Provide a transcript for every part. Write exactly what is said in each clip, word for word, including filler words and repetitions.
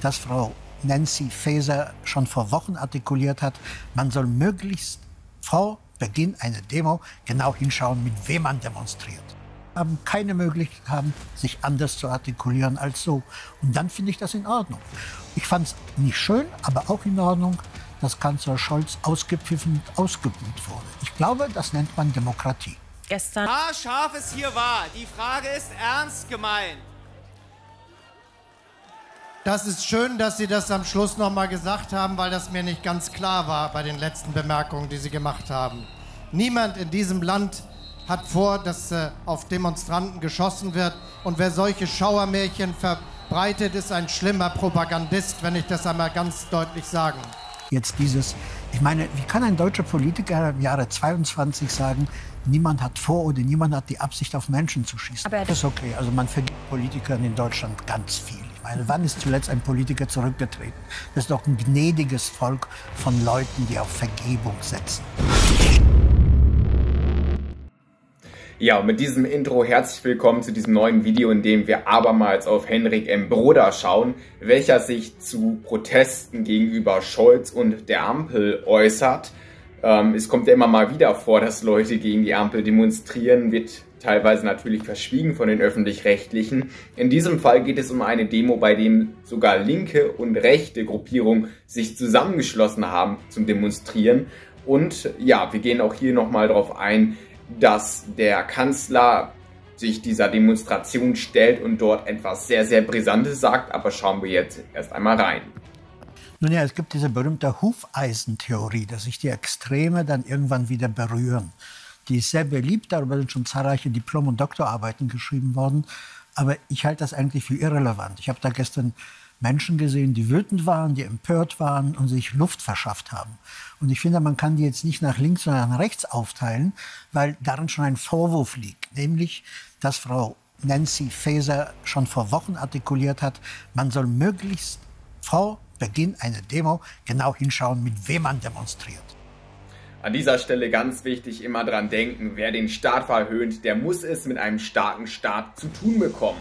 dass Frau Nancy Faeser schon vor Wochen artikuliert hat, man soll möglichst vor Beginn einer Demo genau hinschauen, mit wem man demonstriert. Haben keine Möglichkeit haben, sich anders zu artikulieren als so. Und dann finde ich das in Ordnung. Ich fand es nicht schön, aber auch in Ordnung, dass Kanzler Scholz ausgepfiffen und ausgebuht wurde. Ich glaube, das nennt man Demokratie. Gestern. Ah, scharf es hier war. Die Frage ist ernst gemeint. Das ist schön, dass Sie das am Schluss noch mal gesagt haben, weil das mir nicht ganz klar war bei den letzten Bemerkungen, die Sie gemacht haben. Niemand in diesem Land hat vor, dass äh, auf Demonstranten geschossen wird. Und wer solche Schauermärchen verbreitet, ist ein schlimmer Propagandist, wenn ich das einmal ganz deutlich sagen. Jetzt dieses, ich meine, wie kann ein deutscher Politiker im Jahre zweiundzwanzig sagen, niemand hat vor oder niemand hat die Absicht, auf Menschen zu schießen? Aber das ist okay. Also man vergibt Politikern in Deutschland ganz viel. Ich meine, wann ist zuletzt ein Politiker zurückgetreten? Das ist doch ein gnädiges Volk von Leuten, die auf Vergebung setzen. Ja, und mit diesem Intro herzlich willkommen zu diesem neuen Video, in dem wir abermals auf Henrik M. Broder schauen, welcher sich zu Protesten gegenüber Scholz und der Ampel äußert. Ähm, es kommt ja immer mal wieder vor, dass Leute gegen die Ampel demonstrieren, wird teilweise natürlich verschwiegen von den Öffentlich-Rechtlichen. In diesem Fall geht es um eine Demo, bei dem sogar linke und rechte Gruppierungen sich zusammengeschlossen haben zum Demonstrieren. Und ja, wir gehen auch hier nochmal drauf ein, dass der Kanzler sich dieser Demonstration stellt und dort etwas sehr, sehr Brisantes sagt. Aber schauen wir jetzt erst einmal rein. Nun ja, es gibt diese berühmte Hufeisentheorie, dass sich die Extreme dann irgendwann wieder berühren. Die ist sehr beliebt, darüber sind schon zahlreiche Diplom- und Doktorarbeiten geschrieben worden. Aber ich halte das eigentlich für irrelevant. Ich habe da gestern Menschen gesehen, die wütend waren, die empört waren und sich Luft verschafft haben. Und ich finde, man kann die jetzt nicht nach links, sondern nach rechts aufteilen, weil darin schon ein Vorwurf liegt. Nämlich, dass Frau Nancy Faeser schon vor Wochen artikuliert hat, man soll möglichst vor Beginn einer Demo genau hinschauen, mit wem man demonstriert. An dieser Stelle ganz wichtig, immer dran denken, wer den Staat verhöhnt, der muss es mit einem starken Staat zu tun bekommen.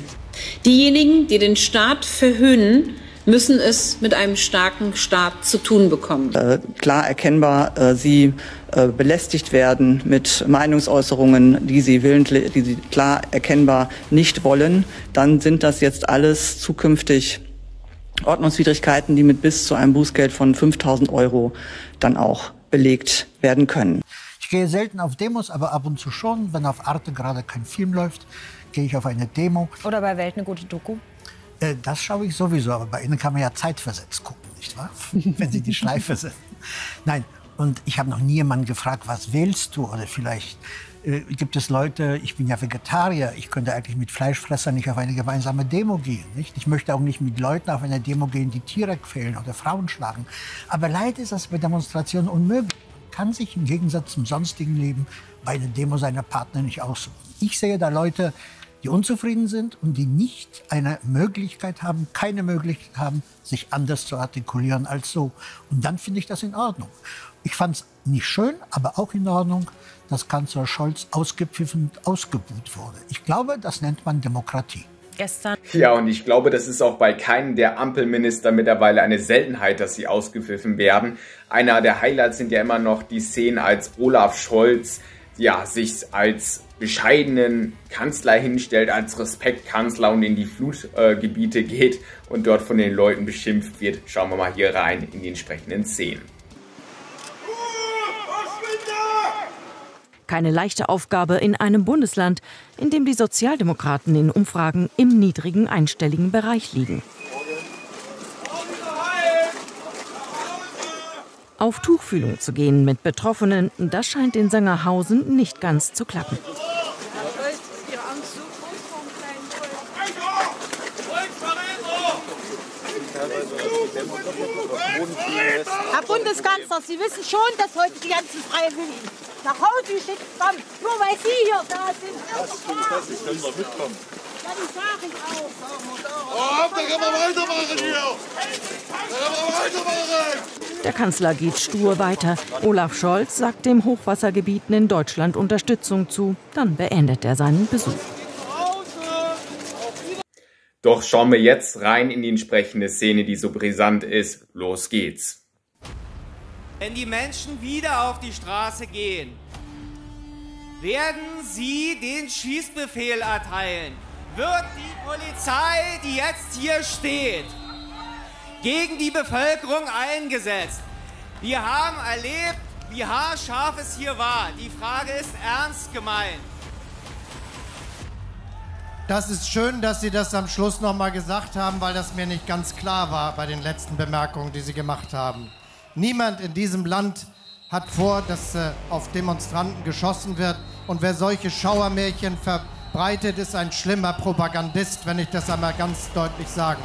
Diejenigen, die den Staat verhöhnen, müssen es mit einem starken Staat zu tun bekommen. Äh, klar erkennbar, äh, sie äh, belästigt werden mit Meinungsäußerungen, die sie willentlich, die sie klar erkennbar nicht wollen, dann sind das jetzt alles zukünftig Ordnungswidrigkeiten, die mit bis zu einem Bußgeld von fünftausend Euro dann auch belegt werden können. Ich gehe selten auf Demos, aber ab und zu schon. Wenn auf Arte gerade kein Film läuft, gehe ich auf eine Demo. Oder bei Welt eine gute Doku? Äh, das schaue ich sowieso, aber bei Ihnen kann man ja zeitversetzt gucken, nicht wahr? Wenn Sie die Schleife sind. Nein, und ich habe noch nie jemanden gefragt, was wählst du? Oder vielleicht äh, gibt es Leute, ich bin ja Vegetarier, ich könnte eigentlich mit Fleischfressern nicht auf eine gemeinsame Demo gehen. Nicht? Ich möchte auch nicht mit Leuten auf eine Demo gehen, die Tiere quälen oder Frauen schlagen. Aber leider ist das bei Demonstrationen unmöglich. Man kann sich im Gegensatz zum sonstigen Leben bei einer Demo seiner Partner nicht aussuchen. Ich sehe da Leute, die unzufrieden sind und die nicht eine Möglichkeit haben, keine Möglichkeit haben, sich anders zu artikulieren als so. Und dann finde ich das in Ordnung. Ich fand es nicht schön, aber auch in Ordnung, dass Kanzler Scholz ausgepfiffen und ausgebuht wurde. Ich glaube, das nennt man Demokratie. Gestern. Ja, und ich glaube, das ist auch bei keinem der Ampelminister mittlerweile eine Seltenheit, dass sie ausgepfiffen werden. Einer der Highlights sind ja immer noch die Szenen, als Olaf Scholz ja, sich als bescheidenen Kanzler hinstellt, als Respektkanzler und in die Flutgebiete äh, geht und dort von den Leuten beschimpft wird. Schauen wir mal hier rein in die entsprechenden Szenen. Keine leichte Aufgabe in einem Bundesland, in dem die Sozialdemokraten in Umfragen im niedrigen einstelligen Bereich liegen. Auf Tuchfühlung zu gehen mit Betroffenen, das scheint in Sangerhausen nicht ganz zu klappen. Herr Bundeskanzler, Sie wissen schon, dass heute die ganzen Freiwilligen nach Hause geschickt haben, nur weil Sie hier da sind. Das stimmt, das ist, können wir mitkommen. Ja, das sage ich auch. Oh, da kann man weitermachen hier. Da kann man weitermachen. Der Kanzler geht stur weiter. Olaf Scholz sagt dem Hochwassergebieten in Deutschland Unterstützung zu. Dann beendet er seinen Besuch. Doch schauen wir jetzt rein in die entsprechende Szene, die so brisant ist. Los geht's. Wenn die Menschen wieder auf die Straße gehen, werden sie den Schießbefehl erteilen. Wird die Polizei, die jetzt hier steht, gegen die Bevölkerung eingesetzt. Wir haben erlebt, wie haarscharf es hier war. Die Frage ist ernst gemeint. Das ist schön, dass Sie das am Schluss noch mal gesagt haben, weil das mir nicht ganz klar war bei den letzten Bemerkungen, die Sie gemacht haben. Niemand in diesem Land hat vor, dass äh, auf Demonstranten geschossen wird. Und wer solche Schauermärchen verbreitet, ist ein schlimmer Propagandist, wenn ich das einmal ganz deutlich sagen.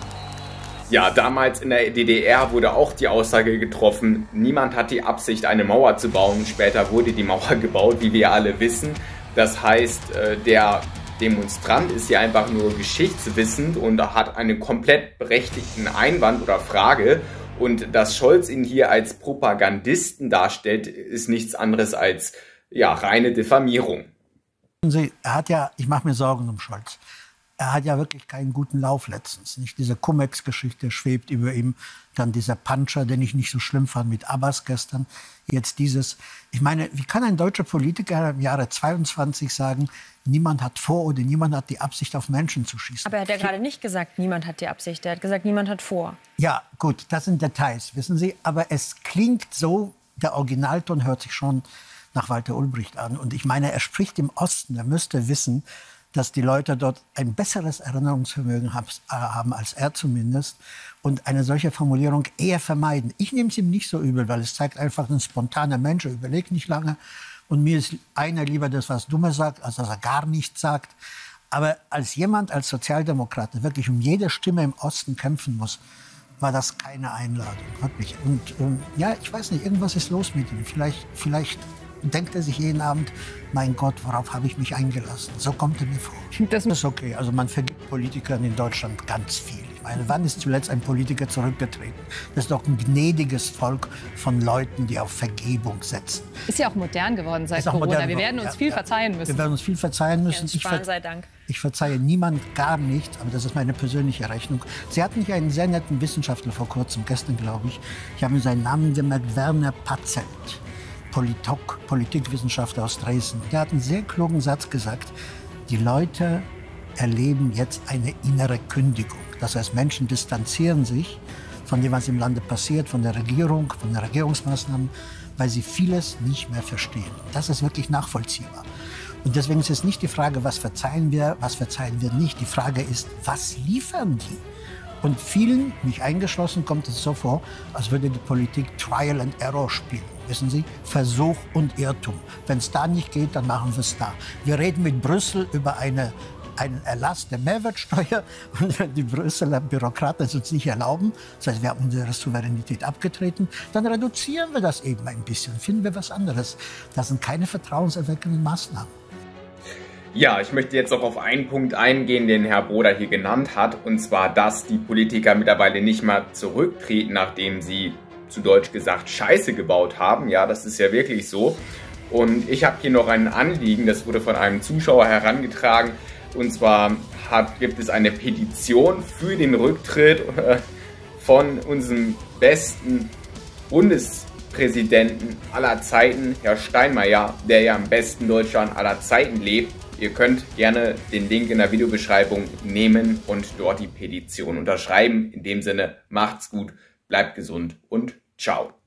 Ja, damals in der D D R wurde auch die Aussage getroffen, niemand hat die Absicht, eine Mauer zu bauen. Später wurde die Mauer gebaut, wie wir alle wissen. Das heißt, der Demonstrant ist ja einfach nur geschichtswissend und hat einen komplett berechtigten Einwand oder Frage. Und dass Scholz ihn hier als Propagandisten darstellt, ist nichts anderes als ja, reine Diffamierung. Sie, er hat ja, ich mache mir Sorgen um Scholz. Er hat ja wirklich keinen guten Lauf letztens. Nicht diese Cum-Ex-Geschichte schwebt über ihm. Dann dieser Puncher, den ich nicht so schlimm fand mit Abbas gestern. Jetzt dieses. Ich meine, wie kann ein deutscher Politiker im Jahre zweiundzwanzig sagen, niemand hat vor oder niemand hat die Absicht, auf Menschen zu schießen? Aber er hat ja gerade nicht gesagt, niemand hat die Absicht. Er hat gesagt, niemand hat vor. Ja, gut, das sind Details, wissen Sie. Aber es klingt so, der Originalton hört sich schon nach Walter Ulbricht an. Und ich meine, er spricht im Osten. Er müsste wissen, dass die Leute dort ein besseres Erinnerungsvermögen haben, als er zumindest, und eine solche Formulierung eher vermeiden. Ich nehme es ihm nicht so übel, weil es zeigt einfach ein spontaner Mensch, er überlegt nicht lange. Und mir ist einer lieber das, was Dummer sagt, als dass er gar nichts sagt. Aber als jemand, als Sozialdemokrat, der wirklich um jede Stimme im Osten kämpfen muss, war das keine Einladung, wirklich. Und ähm, ja, ich weiß nicht, irgendwas ist los mit ihm. Vielleicht, vielleicht denkt er sich jeden Abend, mein Gott, worauf habe ich mich eingelassen? So kommt er mir vor. Das ist okay. Also man vergibt Politikern in Deutschland ganz viel. Ich meine, wann ist zuletzt ein Politiker zurückgetreten? Das ist doch ein gnädiges Volk von Leuten, die auf Vergebung setzen. Ist ja auch modern geworden seit Corona. Modern Wir werden uns ja, viel ja. verzeihen müssen. Wir werden uns viel verzeihen müssen. Jens Spahn sei Dank. Ich verzeihe niemand gar nichts, aber das ist meine persönliche Rechnung. Sie hatten hier einen sehr netten Wissenschaftler vor kurzem, gestern glaube ich. Ich habe mir seinen Namen gemerkt, Werner Patzelt. Politok, Politikwissenschaftler aus Dresden. Der hat einen sehr klugen Satz gesagt. Die Leute erleben jetzt eine innere Kündigung. Das heißt, Menschen distanzieren sich von dem, was im Lande passiert, von der Regierung, von den Regierungsmaßnahmen, weil sie vieles nicht mehr verstehen. Das ist wirklich nachvollziehbar. Und deswegen ist es nicht die Frage, was verzeihen wir, was verzeihen wir nicht. Die Frage ist, was liefern die? Und vielen, mich eingeschlossen, kommt es so vor, als würde die Politik Trial and Error spielen. Wissen Sie? Versuch und Irrtum. Wenn es da nicht geht, dann machen wir es da. Wir reden mit Brüssel über eine, einen Erlass der Mehrwertsteuer. Und wenn die Brüsseler Bürokraten es uns nicht erlauben, das heißt, wir haben unsere Souveränität abgetreten, dann reduzieren wir das eben ein bisschen. Finden wir was anderes. Das sind keine vertrauenserweckenden Maßnahmen. Ja, ich möchte jetzt auch auf einen Punkt eingehen, den Herr Broder hier genannt hat. Und zwar, dass die Politiker mittlerweile nicht mal zurücktreten, nachdem sie, zu Deutsch gesagt, Scheiße gebaut haben. Ja, das ist ja wirklich so. Und ich habe hier noch ein Anliegen, das wurde von einem Zuschauer herangetragen. Und zwar hat, gibt es eine Petition für den Rücktritt äh, von unserem besten Bundespräsidenten aller Zeiten, Herr Steinmeier, der ja im besten Deutschland aller Zeiten lebt. Ihr könnt gerne den Link in der Videobeschreibung nehmen und dort die Petition unterschreiben. In dem Sinne, macht's gut, bleibt gesund und ciao.